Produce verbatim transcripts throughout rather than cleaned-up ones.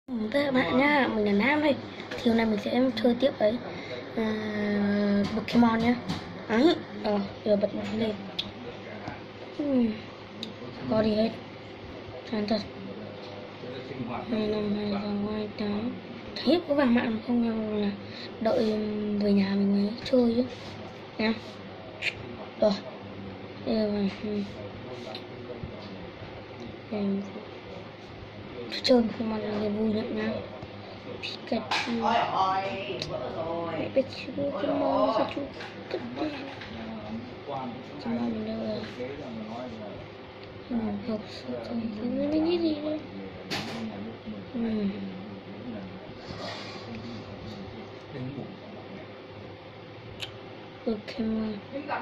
Các bạn nhá, mình là Nam đây. Thì hôm nay mình sẽ chơi tiếp với uh, Pokemon nhá. Đấy, ờ, giờ bật nó lên. uhm. Có gì hết. Chán thật. Hai năm hai sáu hai tám. Hết có vàng mạng không nhau là đợi về nhà mình mới chơi chứ. Nha. Rồi. Giờ này. Uhm. Chơi Pokemon là vui nhất nha. Pikachu. Mẹ biết chưa Pokemon sao chú cất đi. Pokemon mình đâu rồi. Ừ, học sự thành thế mình nghĩ gì đây. Ừ. Pokemon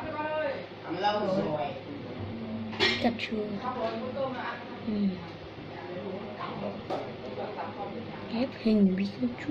Pikachu. Ừ. Ghép hình Pikachu.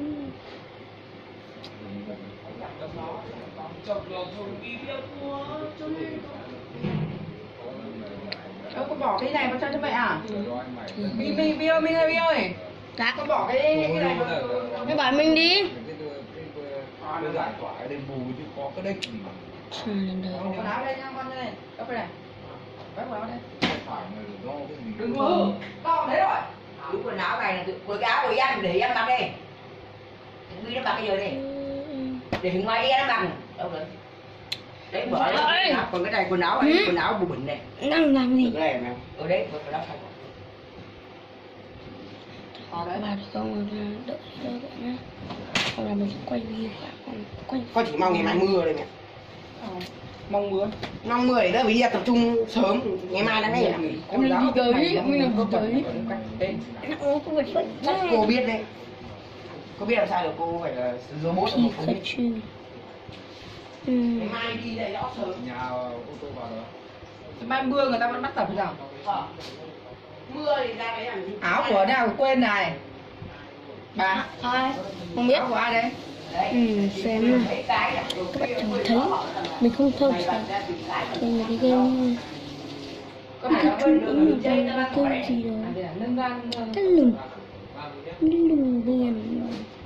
Ơ, con bỏ cái này vào cho cho mẹ à? Mình mình Vy ơi, mình ơi Vy ơi. Dạ. Con bỏ cái cái này vào. Mày bảo mình đi. Cái giải tỏa cái đền bù chứ có cái đếch gì mà. Trời ơi. Quần áo đây nha con đây. Đâu phải này. Vác quần áo đây. Phải là do cái gì? Đừng mơ. Con đấy rồi. Cái quần áo này là quần áo của em để em mặc đi. Vy nó mặc cái giờ đi. Để hình ngoài đi nó mặc. Đâu rồi? Đấy bỏ đấy. Còn cái này quần áo này, quần áo bù bẩn này. Đang làm gì? Cái này nè. Ở đấy, quần áo thay. Bà được không? Đợi đợi nhá. Hoặc là mình sẽ quay video cả. Quay. Con chỉ mong ngày mai mưa đây mẹ. À, mong mưa. Mong mưa để đỡ bị tập trung sớm. Ngày mai đã nghe. Mình đi tới, mình làm tới. Chắc cô biết đấy. Cô biết làm sao được, cô phải là robot mà cô biết. Ừ. Ngày mai đi dậy rõ sớm. Nhà ô tô vào đó. Mai mưa người ta vẫn bắt tập sao? Ờ. Mưa thì ra đấy làm gì? Áo của nào quên này. Bà Ai? Không biết. áo của ai đây? Ừ, xem các bạn chẳng thấy mình không thâu sao đây là cái game Pikachu cũng là cái game gì rồi cái lùn cái lùn biển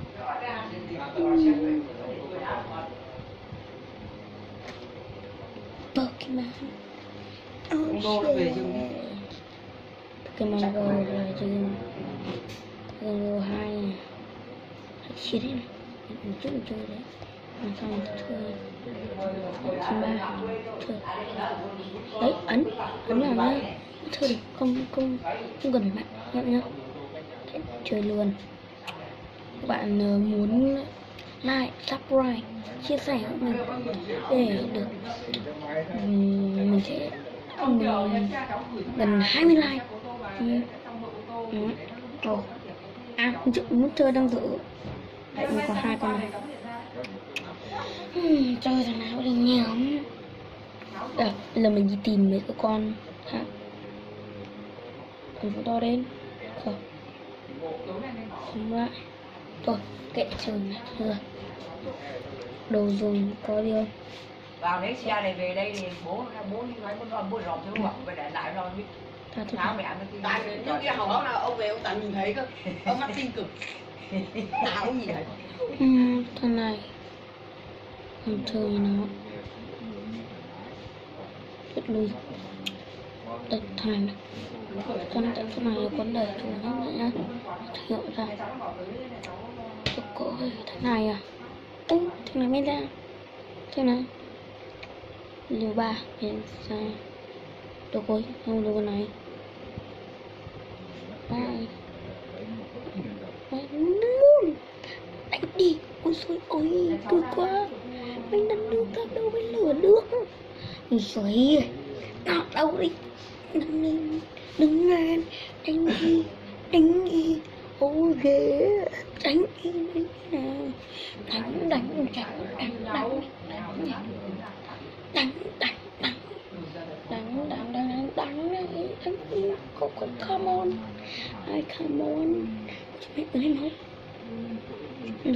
Pokemon oh shit Pokemon Go là chơi Pokemon Go hai này shit đấy này mình chút chơi đấy làm sao mình chơi thứ ba chơi đấy ấn ấn vào nhá chơi được không không không gần bạn nhá nhá đấy, chơi luôn các bạn uh, muốn like subscribe chia sẻ mình để được um, mình sẽ um, gần hai mươi like ừ. Ừ. À nút chơi đang giữ đấy mình có hai con này uhm, chơi thằng nào đi nhiều à, bây giờ mình đi tìm mấy cái con khác con to đến không không lại rồi kệ trời này rồi đồ dùng có gì không vào lấy xe này về đây thì bố bố đi nói bố bố rộp chứ không phải để lại rồi biết tháo mẹ nó Tại trước kia hầu đó là ông về ông toàn nhìn thấy cơ. Ông mắt tinh cực. Nào cũng nhìn thấy. Ừ, thằng này không chơi nó chết lui đợt thằng này con tận con này con đẩy chủ nó nữa nhá hiểu ra tôi coi thằng này à ơ thằng này mới ra thằng này liều ba hiện ra tôi coi không được con này bye bye đánh đi ôi xôi ôi cực quá mình đánh được ra đâu với lửa nước rồi nào đâu đi đứng lên đứng lên đánh đi đánh đi ôi ghê đánh đi đánh nào đánh đánh đánh đánh đánh đánh đánh đánh đánh đánh đánh đánh đánh đánh đi có có come on ai come on chị biết lên hết được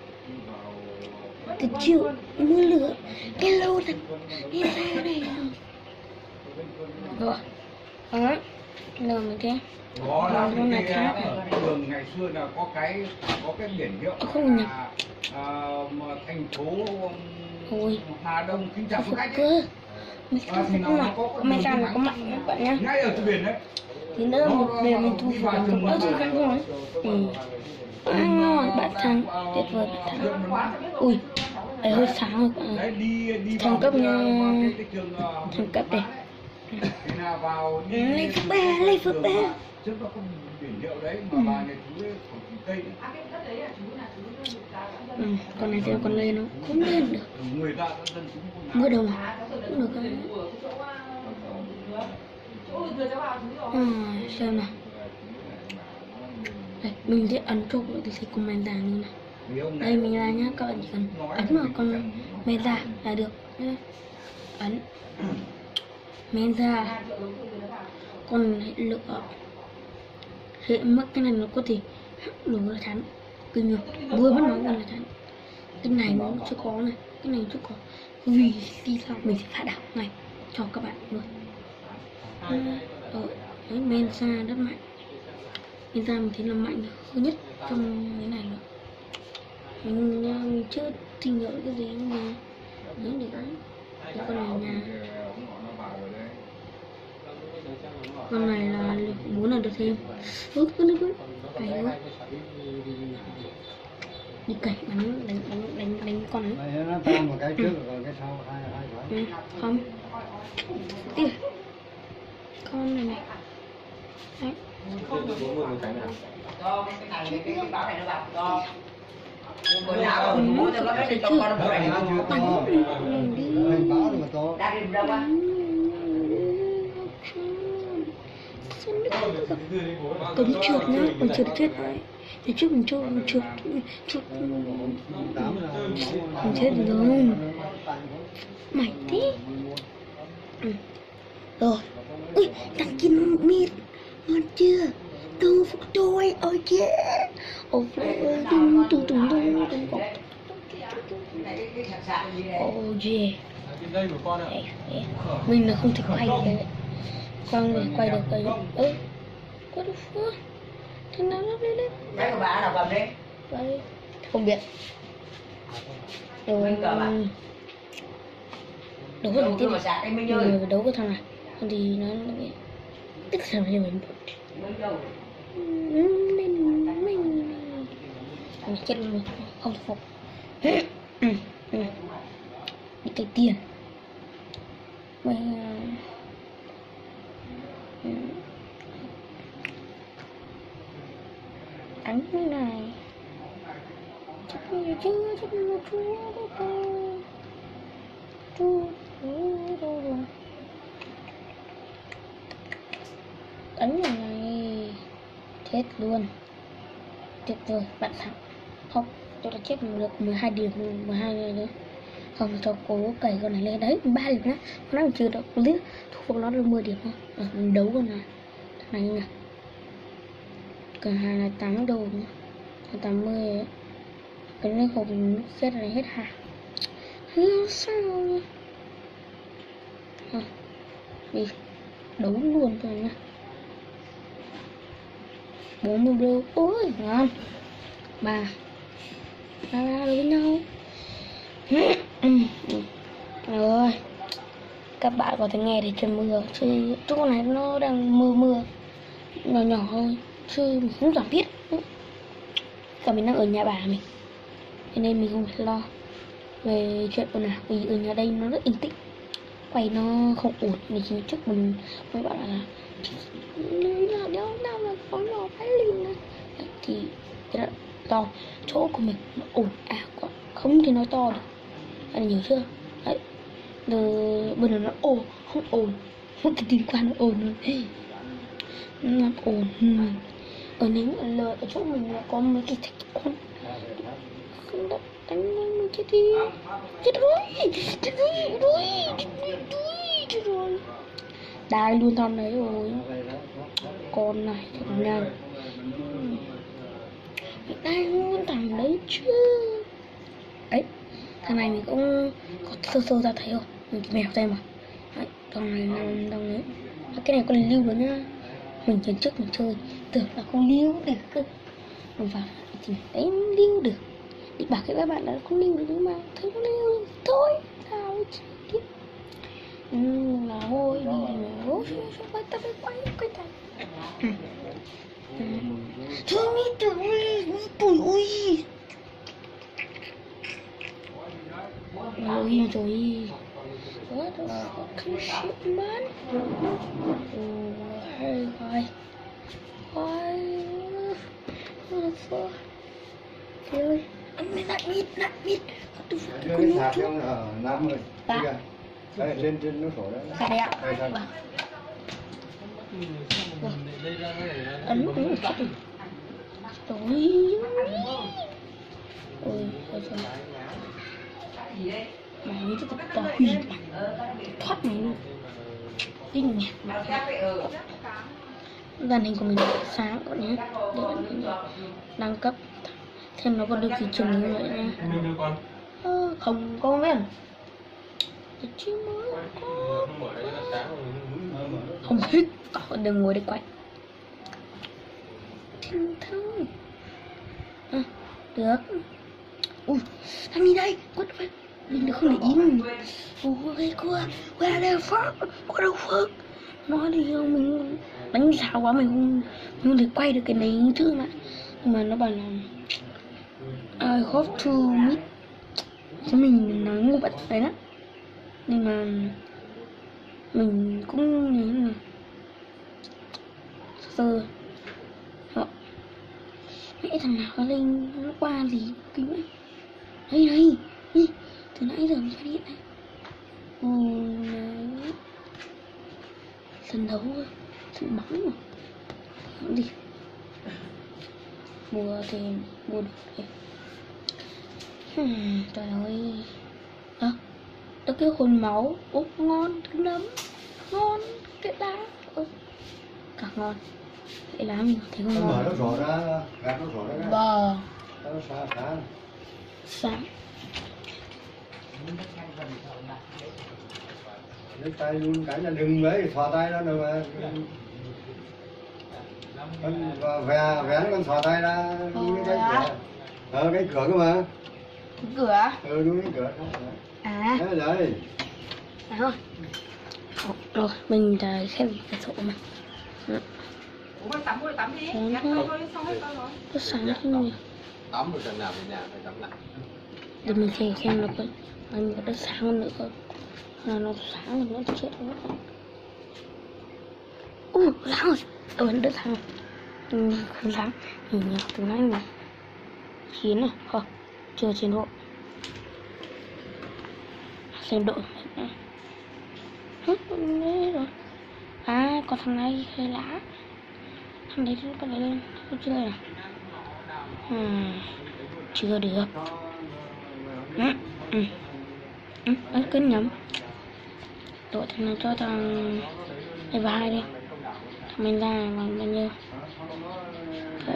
cái chịu mưa lửa cái lâu thật cái ra này rồi đó lừa mình thế. Có lắm Nó là cái khác. ở đường ngày xưa là có cái có cái biển hiệu Không nhỉ? là à, mà thành phố Ôi. Hà Đông kính chào quý khách ấy. Cơ. Mình À, thì sẽ nó không mà. có có May đường ra đi là thẳng có mạnh các bạn nhá. ngay ở trên biển đấy. Thì nữa một về mình thu phục được một chút khác rồi. Ừ. À, ngon, bạn thắng, tuyệt vời bạn thắng. Ui, đấy hơi sáng rồi bạn ơi. Đấy, đi đi Thằng vào cấp cái, nha. vào cái, cái trường ờ, Thằng cấp đây. Thế là vào đi, Ừ, đi lên từ phước ba, cái lên phước đường ba. mà trước nó có biển hiệu đấy mà Ừ. bà nhà chú ấy của chị Tây đấy. Ừ, con này thì con lên nó không lên được. Người ta đã dân chúng con Mưa đâu mà cũng được không? À, xem nào. Đây, mình sẽ ấn chụp thì sẽ comment ra như này. Đây mình ra nhá, các bạn chỉ cần ấn vào con men ra là được nhá. Ấn men ra, con hãy lựa hệ mất cái này nó có thể lửa là chắn kinh nhiều vừa mất nó là chắn. Cái này nó chưa có này, cái này chưa có, vì vì sao mình sẽ phát đảo này cho các bạn luôn. À, ở đấy, men ra rất mạnh, men ra mình thấy là mạnh hơn nhất trong cái này rồi. Mình, mình chưa tìm hiểu cái gì nhưng mà đấy để đấy cái con này nhà con này là muốn là được thêm ước cứ nước phải không đi cày bắn đánh đánh đánh đánh con ấy. Đây nó to một cái trước rồi cái sau hai hai cái. Ừ, không tiếp con này này đấy. Con cái này cái cái báo này nó bạc con. Quần áo rồi mua cho nó cái cho con nó này. Mình báo mà to. Đang đi đâu á? Còn đi trượt nhá, còn trượt chết đấy. Thì trước mình trượt, mình trượt, trượt mình chết rồi. Mày thế. Ừ. Rồi. Ui, thằng kia nó mịt. Ngon chưa? Đâu phục tôi, ôi kìa. Ôi ơi, tung tung tung tung tung tung. Ôi yeah. Mình là không thể quay được cái con người quay được cái ơ có được chưa thằng nào nó lên lên Cái của bà nào cầm đi. đây không biết rồi đấu với thằng tiếp rồi đấu với thằng này thì nó tức thằng này mình nên mình mình chết luôn không phục bị cái tiền mình đánh cái này chắc như chưa chắc như chưa chưa chưa đánh cái này chết luôn tuyệt vời bạn thắng không tôi đã chết được mười hai điểm mười hai này nữa không cho cố cày con này lên đấy ba điểm nữa nó mình chưa được clip thu phục nó được mười điểm thôi à, mình đấu con này này nè cả hai là tám đồ nữa tám mươi ấy. Cái này hộp nước xét này hết hàng hiểu sao nhá à, đi đấu luôn rồi nha bốn mươi đô ôi ngon ba ba ba đối với nhau rồi các bạn có thể nghe thấy trời mưa chứ chỗ này nó đang mưa mưa nhỏ nhỏ thôi chứ mình không dám biết cả mình đang ở nhà bà mình cho nên mình không phải lo về chuyện ồn ào vì ở nhà đây nó rất yên tĩnh quay nó không ổn vì chính trước mình mới bảo là nhà đéo nào là có nhỏ phải liền này thì cái đó to chỗ của mình nó ổn ào quá không thì nói to được anh hiểu chưa đấy bây giờ nó ổn không ổn không cái tình quan nó ổn rồi nó làm ổn mình ở nếu lờ ở chỗ mình là có mấy cái thạch con không đất đánh mình chết đi chết rồi chết rồi rồi chết rồi đai luôn thằng đấy rồi con này thật nhanh đai luôn thằng đấy chứ đấy thằng này mình cũng có sơ sơ ra thấy rồi mình mèo tay mà đấy thằng này nằm thằng đấy cái này con lưu nữa nhá Mình chân trước mình chơi tưởng là không lưu được cơ, mình vào thì đấy lưu được, thì bảo các bạn là không lưu được nhưng mà thấy không lưu thôi nào chứ. Ừ, là thôi đi mà ôi sao quay ta phải quay quay ta thôi mi tuổi mi tuổi ui ôi rồi what the fucking shit man. Oh hey guys why what the fuck trời anh mày nặng mít nặng mít what the fuck Đưa cái sạc trong ở Nam rồi. Đây đây lên trên nó sổ đấy. sạc đây ạ. Đây sạc. Ấn ấn rồi ôi ôi mày như cái tao hủy thoát mày luôn kinh nhỉ. Màn hình của mình sáng còn nhé đăng cấp thêm nó còn được gì trường như vậy nha. À, không có biết chứ mới có không thích có đừng ngồi để quay thiên thăng à, được. Ui thằng đi đây quất vậy mình được không để ý mình. Ôi qua qua đâu phớt qua đâu phớt nói đi không mình đánh sao quá mình không mình không thể quay được cái này chứ mà nhưng mà nó bảo là I hope to meet chứ mình nói ngu bật đấy đó nhưng mà mình cũng nhớ là sơ họ mẹ thằng nào nó lên nó qua gì kinh vậy đây này đi từ nãy giờ mình phát hiện này. Ừ, đấy. Sân đấu sân bóng mà không đi mua thì mua được đấy. Hmm, trời ơi à, tao kêu hồn máu úp ngon trứng nấm ngon cái đá ôi cả ngon cái lá mình thấy không Nó mở ngon nó sổ ra, gạt nó sổ ra. bò Nó xa xa. sáng Lấy tay luôn cái là đừng lấy thò tay ra đâu mà. Con vè vén con thò tay ra đúng cái cửa. Ờ cái cửa cơ mà. cửa Ừ đúng cái cửa. à Đấy đấy. à thôi rồi mình đã xem cái sổ mà Ủa mày tắm rồi tắm đi. Tắm Nhặt thôi. thôi thôi xong hết tao rồi. nó sáng thế này Tắm rồi, lần nào về nhà phải tắm lại. để mình xem xem nó có mình có đất sáng hơn nữa không là nó sáng rồi nó chết nữa. Ui sáng rồi ở đất sáng ừ, không sáng nhìn nhờ từ nãy mình chín này không chưa chín độ xem độ hết đấy rồi à còn thằng này hơi lá thằng đấy có lấy lên không chưa này à, chưa được ừ, ừ. Ừ, ấy cứ nhầm đội thằng này cho thằng này vào hai đi thằng mình ra bằng bao nhiêu đấy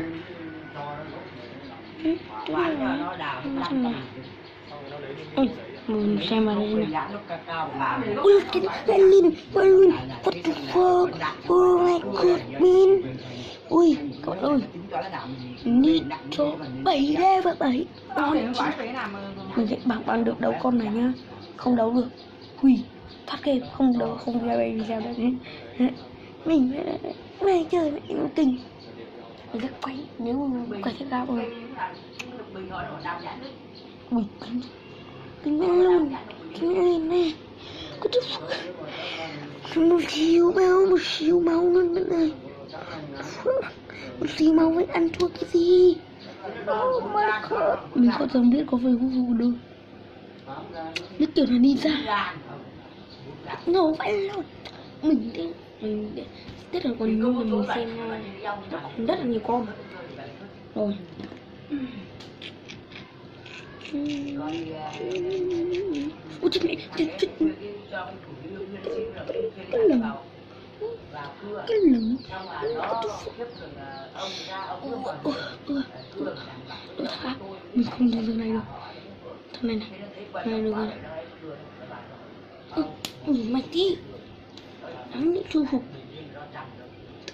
ừ, cái này là thằng này ui mình xem vào đây nè ui cái này lên quay lên what the fuck oh my god man ui cậu ơi nít cho bảy ra và bảy Tao phải phải làm mà mình sẽ bằng bằng được đấu con này nhá không đấu được hủy thoát game không đấu không ra đây sao đấy mình mày chơi mẹ nó kinh mình sẽ quay nếu mà quay cái gạo rồi ui kinh kinh luôn kinh lên nè có chút một xíu máu một xíu máu luôn bạn ơi một xíu máu với ăn thua cái gì. Oh my god mình có chẳng biết có phải vụ vụ đâu biết kiểu này đi ra ngầu vậy luôn mình thì mình rất là còn nhiều mà mình xem rất là nhiều con rồi ôi chết mẹ chết chết cái lầm cái lầm tôi thả mình không dùng cái này đâu thằng này này này được rồi ừ, ừ mày tí hắn bị chu phục